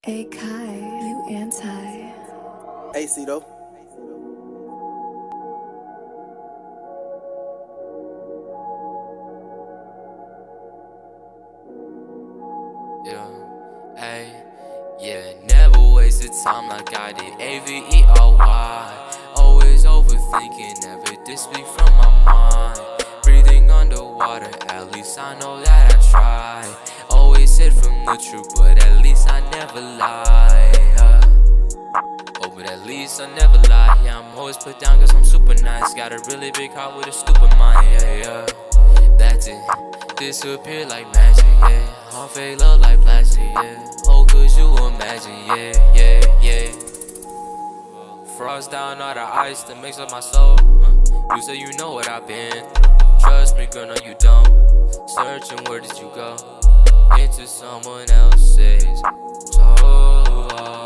Hey Kai, you anti. AC though. Never wasted time like I did. A.V.E.R.Y. Always overthinking, never diss me from my mind. Breathing underwater, at least I know that I try. Always hid from the truth, but at least I never lie. Oh, but at least I never lie. Yeah, I'm always put down cause I'm super nice. Got a really big heart with a stupid mind, yeah. That's it, disappear like magic, yeah. All fake love like plastic, yeah. Oh, could you imagine, yeah. Frost down all the ice that makes up my soul. You say you know what I've been through. Trust me, girl, no you don't. Searching, where did you go? Into someone else's soul.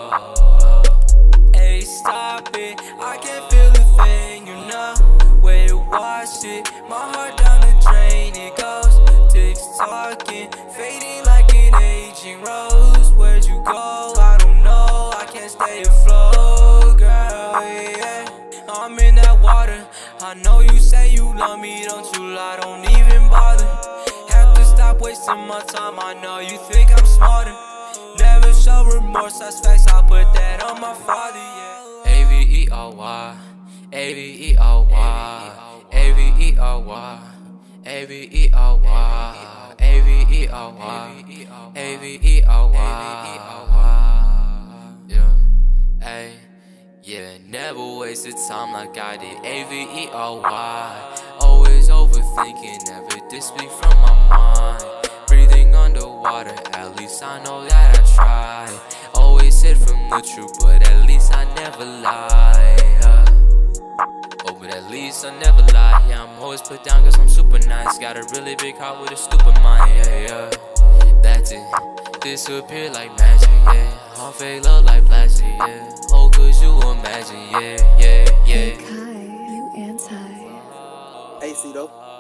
Hey, stop it, I can't feel a thing, you know. Where you wash it, my heart down the drain it goes. Tick-tocking, fading like an aging rose. Where'd you go? I don't know, I can't stay afloat, girl, yeah. I'm in that water, I know you say you love me, don't you lie, don't even bother. Have to stop wasting my time, I know you think I'm smarter. Never show remorse, that's facts, I put that on my father, yeah. A.V.E.R.Y, A.V.E.R.Y, A.V.E.R.Y, A.V.E.R.Y, A.V.E.R.Y, A.V.E.R.Y, yeah, never wasted time like I did. A.V.E.R.Y, always overthinking, never diss me from my mind. Breathing underwater, at least I know that I try. Always hid from the truth, but at least I never lie. Oh, but at least I never lie. Yeah, I'm always put down cause I'm super nice. Got a really big heart with a stupid mind, yeah. That's it, disappear like magic, yeah. All fake love like plastic, yeah. Oh, could you imagine, yeah. Hey Kai, you anti. AC though.